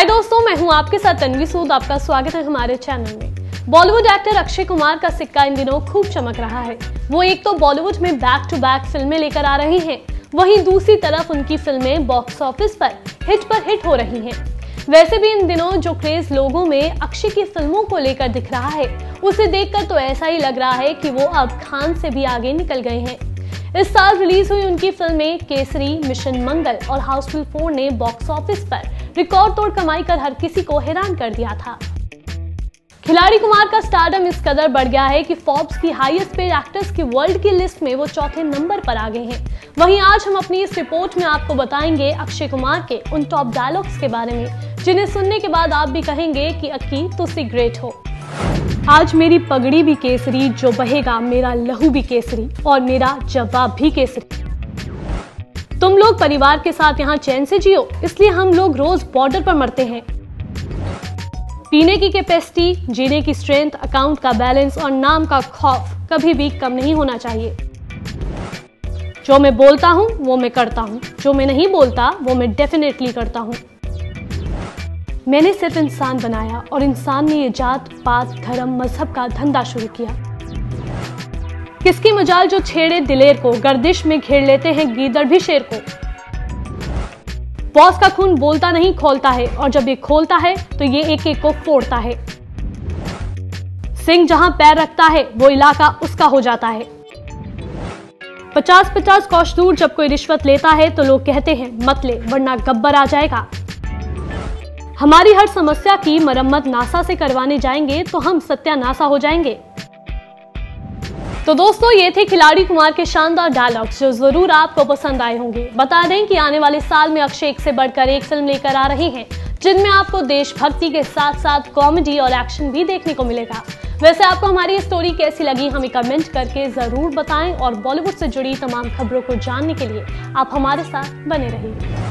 हाय दोस्तों, मैं हूं आपके साथ तन्वी सूद। आपका स्वागत है हमारे चैनल में। बॉलीवुड एक्टर अक्षय कुमार का सिक्का इन दिनों खूब चमक रहा है। वो एक तो बॉलीवुड में बैक टू बैक फिल्में लेकर आ रहे हैं, वहीं दूसरी तरफ उनकी फिल्में बॉक्स ऑफिस पर हिट हो रही हैं। वैसे भी इन दिनों जो क्रेज लोगों में अक्षय की फिल्मों को लेकर दिख रहा है, उसे देखकर तो ऐसा ही लग रहा है कि वो अब खान से भी आगे निकल गए हैं। इस साल रिलीज हुई उनकी फिल्में केसरी, मिशन मंगल और हाउसफुल 4 ने बॉक्स ऑफिस पर रिकॉर्ड तोड़ कमाई कर हर किसी को हैरान कर दिया था। खिलाड़ी कुमार का स्टारडम इस कदर बढ़ गया है कि फोर्ब्स की हाईएस्ट पेड एक्टर्स की वर्ल्ड की लिस्ट में वो चौथे नंबर पर आ गए हैं। वहीं आज हम अपनी इस रिपोर्ट में आपको बताएंगे अक्षय कुमार के उन टॉप डायलॉग्स के बारे में जिन्हें सुनने के बाद आप भी कहेंगे कि अक्की तुसी ग्रेट हो। आज मेरी पगड़ी भी केसरी, जो बहेगा मेरा लहू भी केसरी और मेरा जवाब भी केसरी। तुम लोग परिवार के साथ यहाँ चैन से जियो, इसलिए हम लोग रोज बॉर्डर पर मरते हैं। पीने की कैपेसिटी, जीने की स्ट्रेंथ, अकाउंट का बैलेंस और नाम का खौफ कभी भी कम नहीं होना चाहिए। जो मैं बोलता हूँ वो मैं करता हूँ, जो मैं नहीं बोलता वो मैं डेफिनेटली करता हूँ। मैंने सिर्फ इंसान बनाया और इंसान ने ये जात पात धर्म मजहब का धंधा शुरू किया। किसकी मजाल जो छेड़े दिलेर को, गर्दिश में घेर लेते हैं गीदड़ भी शेर को। बॉस का खून बोलता नहीं खोलता है, और जब ये खोलता है तो ये एक एक को फोड़ता है। सिंह जहां पैर रखता है वो इलाका उसका हो जाता है। 50-50 कोस दूर जब कोई रिश्वत लेता है तो लोग कहते हैं मत ले वरना गब्बर आ जाएगा। हमारी हर समस्या की मरम्मत नासा से करवाने जाएंगे तो हम सत्यानाशा हो जाएंगे। तो दोस्तों, ये थे खिलाड़ी कुमार के शानदार डायलॉग्स जो जरूर आपको पसंद आए होंगे। बता दें कि आने वाले साल में अक्षय एक से बढ़कर एक फिल्म लेकर आ रहे हैं, जिनमें आपको देशभक्ति के साथ साथ कॉमेडी और एक्शन भी देखने को मिलेगा। वैसे आपको हमारी स्टोरी कैसी लगी हमें कमेंट करके जरूर बताएं, और बॉलीवुड से जुड़ी तमाम खबरों को जानने के लिए आप हमारे साथ बने रहिए।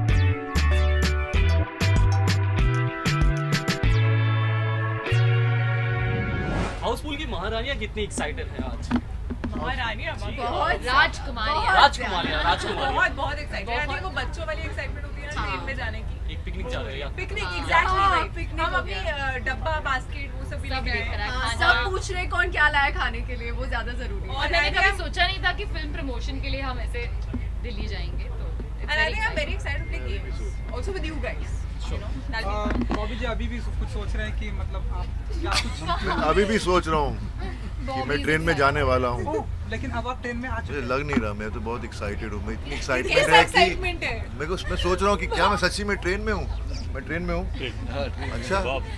हाउसफुल की महारानियां कितनी एक्साइटेड हैं आज? महारानियां बहुत राजकुमारियां बहुत एक्साइटेड है। वो बच्चों वाली एक्साइटमेंट होती है ना ट्रेन में जाने की। एक पिकनिक जा रहे हैं, पिकनिक एग्जैक्टली। हम अपनी डब्बा बास्केट वो सब भी लेकर आए। सब पूछ रहे कौन क्या लाया खाने के लिए, वो ज्यादा जरूरी है। और मैंने कभी सोचा नहीं था कि फिल्म प्रमोशन के लिए हम ऐसे दिल्ली जाएंगे, तो and I think I'm very excited to play games also with you guys. Bobby जी अभी भी कुछ सोच रहे हैं कि मतलब आप क्या कुछ अभी भी सोच रहा हूँ कि मैं ट्रेन में जाने वाला हूँ, लेकिन अब आप ट्रेन में आ चुके हैं। लग नहीं रहा, मैं तो बहुत एक्साइटेड हूँ। मैं इतनी एक्साइटमेंट है कि मैं सोच रहा हूँ कि क्या मैं सच्ची में ट्रेन में हूँ। मैं ट्रेन में हूँ। अच्छा,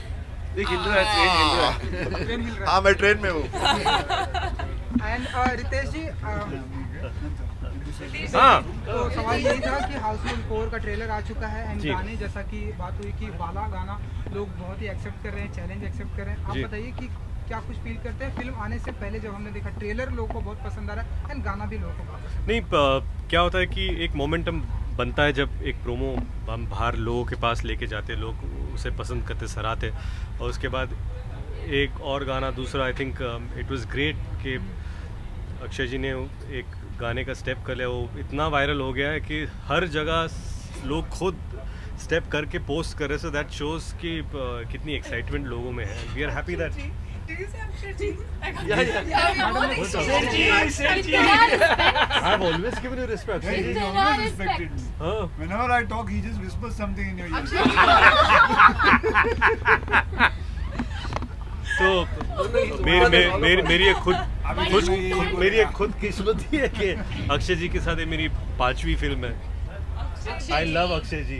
हाँ मैं ट्रेन में हूँ। एंड रितेश जी, हाँ तो सवाल यही था कि हाउसफुल 4 का ट्रेलर आ चुका है एंड गाने, जैसा कि बात हुई कि वाला गाना लोग बहुत ही एक्सेप्ट कर रहे हैं, चैलेंज एक्सेप्ट कर रहे हैं। आप बताइए कि क्या कुछ फील करते हैं फिल्म आने से पहले जब हमने देखा ट्रेलर, लोगों को बहुत पसंद आ रहा है एंड गाना भी लोगों को बहुत पसंद। नहीं, क्या होता है कि एक मोमेंटम बनता है जब एक प्रोमो हम बाहर लोगों के पास लेके जाते हैं, लोग उसे पसंद करते, सराहते, और उसके बाद एक और गाना दूसरा। I think it was great कि अक्षय जी ने एक गाने का स्टेप कर लिया, वो इतना वायरल हो गया है कि हर जगह लोग खुद स्टेप करके पोस्ट कर रहे, सो दैट शोज कि कितनी एक्साइटमेंट लोगों में है। We are happy that I've always given you respect. He's always respected me. Whenever I talk, he just whispers something in your ear. तो मेरी एक खुद किस्मती है कि अक्षय जी के साथ ये मेरी 5वीं फिल्म है। I love Akshay ji.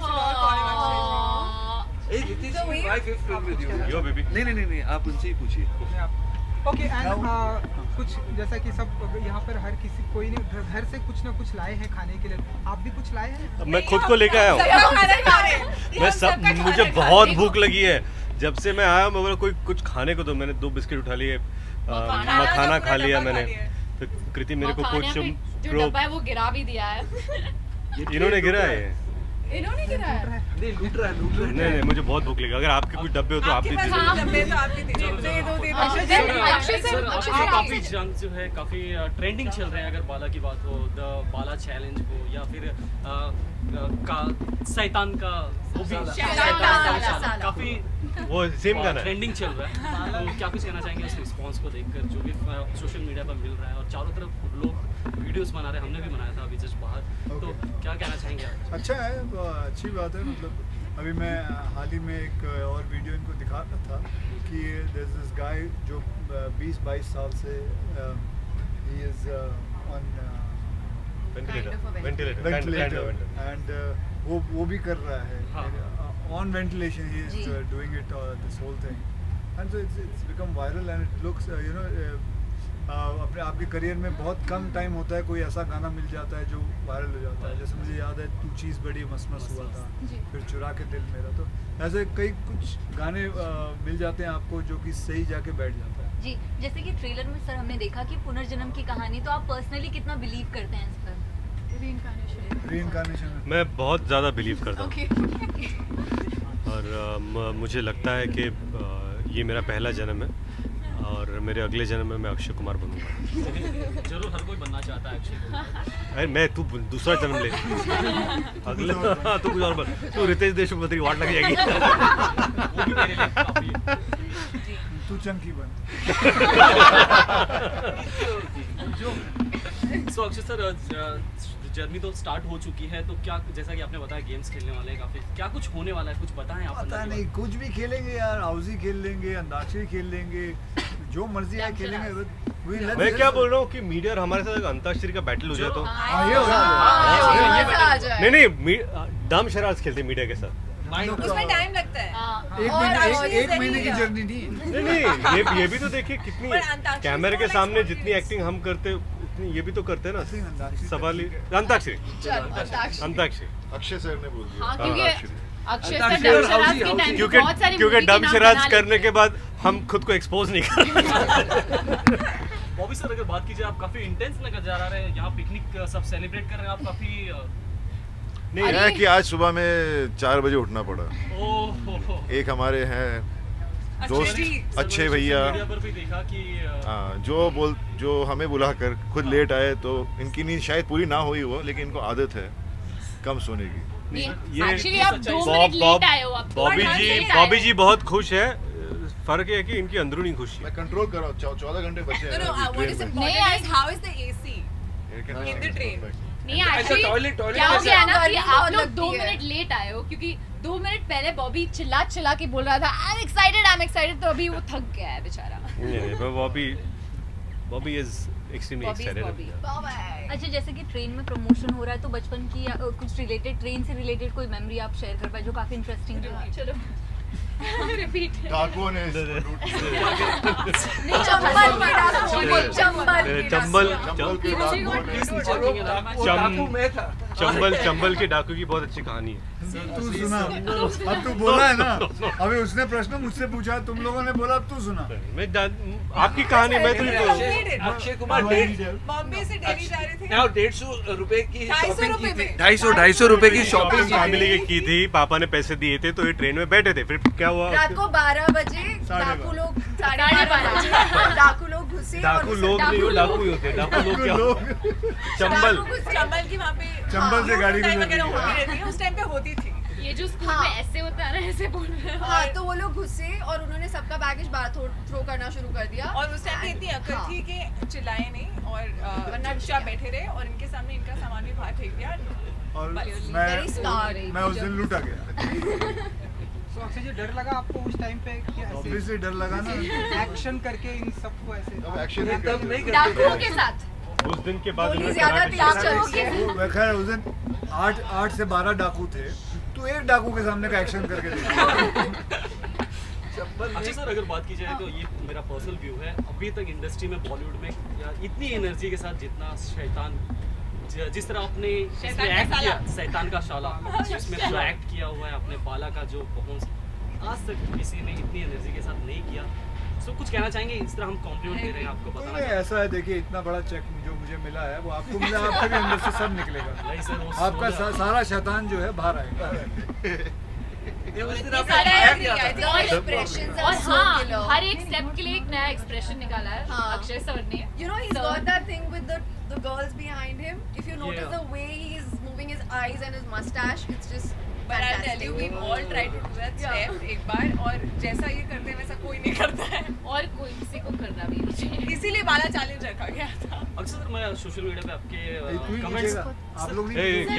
नहीं, आप उनसे ही पूछिए। ओके, एंड कुछ जैसा कि सब यहाँ पर हर किसी कोई नहीं घर से कुछ ना कुछ लाए हैं खाने के लिए, आप भी कुछ लाए हैं? मैं खुद को लेकर आया हूँ। मुझे बहुत भूख लगी है, जब से मैं आया मैं बोला कोई कुछ खाने को दो। मैंने 2 बिस्किट उठा लिए, मखाना खा लिया मैंने। तो कृति मेरे को कुछ जो डब्बा है वो गिरा भी दिया है। इन्होंने गिरा है, इन्होंने गिराया। नहीं, मुझे बहुत भूख लगी। अगर आपके कुछ डब्बे हो तो आप भी काफी जंग जो है काफी ट्रेंडिंग चल रहे हैं। अगर बाला की बात हो, द बाला चैलेंज हो, या फिर शैतान का वो भी काफी वो सेम गाना है। ट्रेंडिंग चल रहा है, तो क्या कुछ कहना चाहेंगे उस रिस्पांस को देखकर जो भी सोशल मीडिया पर मिल रहा है और चारों तरफ लोग वीडियोस बना रहे हैं, हमने भी बनाया था अभी जस्ट बाहर, तो क्या कहना चाहेंगे आप? अच्छा है, अच्छी बात है। मतलब अभी मैं हाल ही में एक और वीडियो इनको दिखा रहा था कि देयर इज दिस गाय जो 20-22 साल से he is on ventilator and वो भी कर रहा है on ventilation, he is doing it this whole thing and so it's become viral and it looks you know अपने आपके करियर में बहुत कम टाइम होता है कोई ऐसा गाना मिल जाता है जो वायरल हो जाता है। जैसे मुझे याद है तू चीज़ बड़ी मस्त हुआ था, फिर चुरा के दिल मेरा, तो ऐसे कई कुछ गाने मिल जाते हैं आपको जो कि सही जाके बैठ जाता है। जी, जैसे कि ट्रेलर में सर हमने देखा कि पुनर्जन्म की कहानी, तो आप पर्सनली कितना बिलीव करते हैं इस पर? रीइंकार्नेशन मैं बहुत ज़्यादा बिलीव करता हूँ और मुझे लगता है कि ये मेरा पहला जन्म है और मेरे अगले जन्म में मैं अक्षय कुमार बनूंगा। जरूर हर कोई बनना चाहता है अक्षय कुमार। अरे मैं तू दूसरा जन्म ले अगला तू कुछ और बन, तू रितेश देशमुख तेरी वाट लग जाएगी। वो भी मेरे लिए काफी तू चंकी बन। सो अक्षय सर, जर्नी तो स्टार्ट हो चुकी है, तो क्या जैसा कि आपने बताया गेम्स खेलने वाले हैं काफी, क्या कुछ होने वाला है, कुछ बताएं आप? पता नहीं, कुछ भी खेलेंगे यार, हाउसी खेल लेंगे, अंताक्षरी खेल लेंगे, जो मर्जी है खेलेंगे। मैं क्या बोल रहा हूँ कि मीडिया और हमारे साथ अंताक्षरी का बैटल हो जाए तो नहीं, दम शराज खेलते मीडिया के साथ, उसमें टाइम लगता है, एक महीने की जर्नी नहीं। ये भी तो देखिए कितनी कैमरे के सामने जितनी एक्टिंग हम करते उतनी ये भी तो करते हैं ना। सवाल अंताक्षरी अक्षय सर ने बोल दिया। क्योंकि डम शराज करने के बाद हम खुद को एक्सपोज नहीं कर। बॉबी सर, अगर बात कीजिए, आप काफी इंटेंस नजर जा रहे हैं, यहाँ पिकनिक सब सेलिब्रेट कर रहे हैं आप काफी। नहीं है कि आज सुबह में 4 बजे उठना पड़ा। एक हमारे हैं दोस्त अच्छे भैया, जो हमें बुलाकर खुद लेट आए, तो इनकी नींद शायद पूरी ना हुई हो, लेकिन इनको आदत है कम सोने की। बॉबी जी बहुत खुश है, फर्क है कि इनकी अंदरूनी खुशी। मैं कंट्रोल कर रहा हूँ, 14 घंटे बचे हैं। नहीं, एक्चुअली क्या हो गया ना कि आप लोग 2 मिनट लेट आए हो, क्योंकि 2 मिनट पहले बॉबी चिल्ला के बोल रहा था आई एम एक्साइटेड, तो अभी वो थक गया है बेचारा। Bobby is extremely excited. अच्छा, जैसे कि ट्रेन में प्रमोशन हो रहा है, तो बचपन की कुछ रिलेटेड, ट्रेन से रिलेटेड कोई मेमोरी आप शेयर कर पाए जो काफी इंटरेस्टिंग है? चलो रिपीट। डाकुओं ने चंबल के डाकू की बहुत अच्छी कहानी है। तू सुना, अब तू बोला है ना, अभी उसने प्रश्न मुझसे पूछा, तुम लोगों ने बोला, तू सुना। मैं आपकी कहानी मैं तो अक्षय कुमार बॉम्बे से दिल्ली जा रहे थे, 150 रुपए की शॉपिंग की थी, 250 रुपए की शॉपिंग फैमिली की थी, पापा ने पैसे दिए थे, तो ये ट्रेन में बैठे थे, फिर क्या हुआ? रात को 12 बजे डाकू लोग 12:30 डाकू लोग घुसे। डाकू लोग नहीं हो, डाकू ही होते। डाकू लोग क्या? चंबल की वहाँ पे चंबल से गाड़ी वगैरह होती रहती है, उस टाइम पे होती थी। ये जो स्कूल में ऐसे होता है ना, ऐसे बोल रहे हैं। हाँ, तो वो लोग घुसे और उन्होंने सबका बैगेज बाहर थ्रो करना शुरू कर दिया, और उस टाइम पे इतनी अकल थी कि चिल्लाए नहीं और चुपचाप बैठे रहे, और इनके सामने इनका सामान भी बाहर फेंक दिया, और मैं उस दिन लूटा गया। तो अक्षय जी, डर लगा आपको उस टाइम पे कि ऑब्वियसली डर लगा ना, एक्शन करके इन सबको ऐसे एक्शन डाकुओं के साथ उस दिन के बाद खैर उस दिन 8 से 12 डाकू थे, तो एक डाकू के सामने का एक्शन करके देखा। अच्छा सर, अगर बात की जाए तो ये मेरा पर्सनल व्यू है, अभी तक इंडस्ट्री में बॉलीवुड में इतनी एनर्जी के साथ जितना शैतान, जिस तरह आपने एक्ट किया, शैतान का शाला, इसमें पूरा एक्ट किया हुआ है, अपने बाला का जो परफॉर्मेंस, आज तक किसी ने इतनी एनर्जी के साथ नहीं किया। सो कुछ कहना चाहेंगे? इस तरह हम कॉम्प्लीमेंट दे रहे हैं आपको, बताना ऐसा है। देखिए, इतना बड़ा चेक जो मुझे मिला है वो आपको मिला, आपके भी अंदर से सब निकलेगा। नहीं सर, आपका सारा शैतान जो है बाहर आएगा। और हाँ, हर एक स्टेप के लिए एक नया एक्सप्रेशन निकाला है अक्षय सर ने। You know, he's got that thing with the girls behind him. If you notice the way he's moving his eyes and his mustache, it's just But I'll tell you, we all try to do that step एक बार, और जैसा ये करते हैं वैसा कोई नहीं करता है, और कोई किसी को करना भी नहीं चाहिए, इसीलिए बाला चैलेंज रखा गया था। अक्सर मैं सोशल मीडिया पे आपके कमेंट्स आप लोग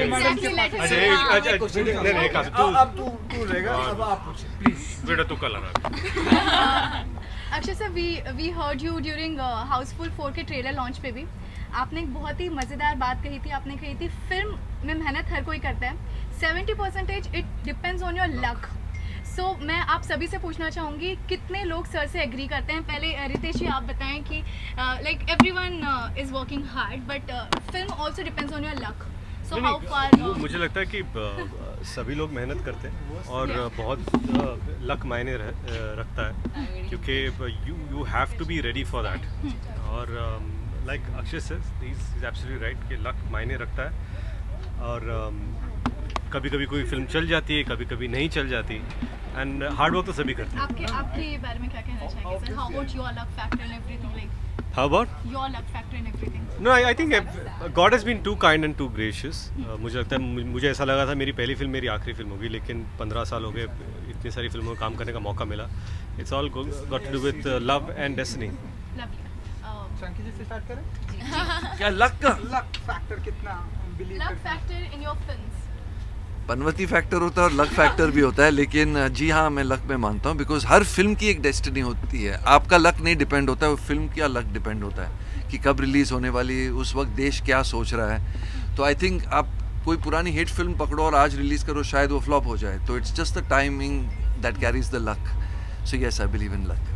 अब तू रहेगा, अब आप पूछिए प्लीज। बेटा तू कल आना। Akshay sir, we heard you during Housefull 4 के ट्रेलर लॉन्च पे भी आपने एक बहुत ही मज़ेदार बात कही थी। आपने कही थी फिल्म में मेहनत हर कोई करता है, 70% it depends on your luck. So मैं आप सभी से पूछना चाहूँगी, कितने लोग सर से एग्री करते हैं? पहले रितेश जी आप बताएं कि like everyone is working hard but film also depends on your luck. So how far? मुझे लगता है कि सभी लोग मेहनत करते हैं और बहुत लक मायने रखता है, क्योंकि you have to be ready for that. और like Akshay sir is absolutely right कि लक मायने रखता है, और कभी कभी कोई फिल्म चल जाती है, कभी कभी नहीं चल जाती, एंड हार्ड वर्क तो सभी करते हैं। आपके बारे में क्या कहना चाहेंगे sir? How about your luck factor in everything? Like how about your luck factor in everything? No, I think God has been too kind and too gracious. मुझे लगता है, मुझे ऐसा लगा था मेरी पहली फिल्म मेरी आखिरी फिल्म होगी, लेकिन 15 साल हो गए, इतनी सारी फिल्मों में काम करने का मौका मिला। It's all got to do with love and destiny. Chunky ji से स्टार्ट करें? क्या लक का लक फैक्टर कितना बिलीव लक करते हैं? Factor in your films? पनवती फैक्टर होता है और लक फैक्टर भी होता है, लेकिन जी हाँ, मैं लक में मानता हूँ, बिकॉज हर फिल्म की एक डेस्टिनी होती है। आपका लक नहीं डिपेंड होता है, वो फिल्म का लक डिपेंड होता है कि कब रिलीज़ होने वाली, उस वक्त देश क्या सोच रहा है। तो आई थिंक आप कोई पुरानी हिट फिल्म पकड़ो और आज रिलीज़ करो, शायद वो फ्लॉप हो जाए। तो it's just the timing that carries the luck. So yes, I believe in luck.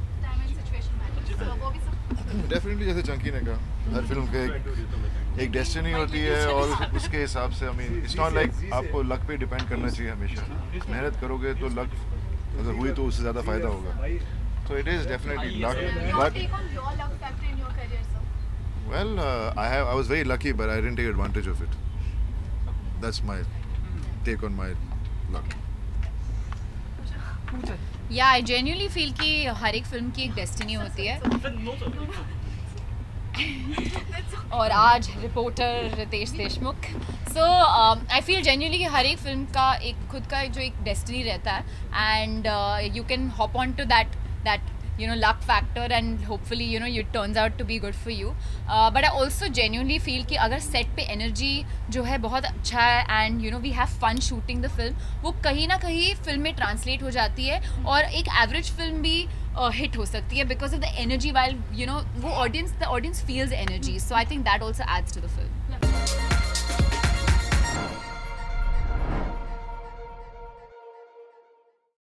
Definitely, जैसे चंकी ने कहा, हर फिल्म के एक डेस्टिनी होती है, और उसके हिसाब से I mean it's not like आपको लक पे डिपेंड करना चाहिए हमेशा। मेहनत करोगे तो लक अगर हुई तो उससे ज़्यादा फ़ायदा होगा। So it is definitely luck. Well, I was very lucky but I didn't take advantage of it. That's my take on my luck. Yeah I genuinely feel कि हर एक फिल्म की एक डेस्टिनी होती है, और आज reporter Ritesh Deshmukh. So I feel genuinely कि हर एक फिल्म का एक खुद का जो एक डेस्टिनी रहता है, and you can hop on to that you know luck factor, and hopefully you know it turns out to be good for you, but I also genuinely feel कि अगर सेट पे एनर्जी जो है बहुत अच्छा है, and you know we have fun shooting the film, वो कहीं ना कहीं फिल्म में ट्रांसलेट हो जाती है, और एक एवरेज फिल्म भी हिट हो सकती है because of the energy, while you know वो audience feels energy. So I think that also adds to the film.